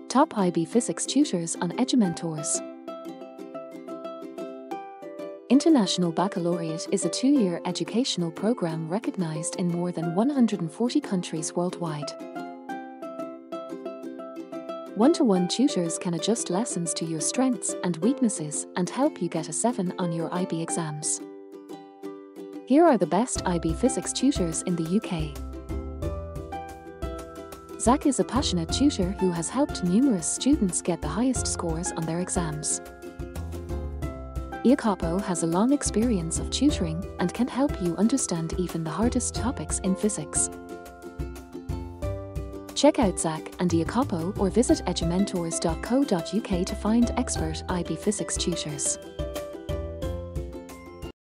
Top IB Physics Tutors on Edumentors. International Baccalaureate is a 2-year educational program recognized in more than 140 countries worldwide. One-to-one tutors can adjust lessons to your strengths and weaknesses and help you get a 7 on your IB exams. Here are the best IB Physics tutors in the UK. Zach is a passionate tutor who has helped numerous students get the highest scores on their exams. Iacopo has a long experience of tutoring and can help you understand even the hardest topics in physics. Check out Zach and Iacopo or visit edumentors.co.uk to find expert IB Physics tutors.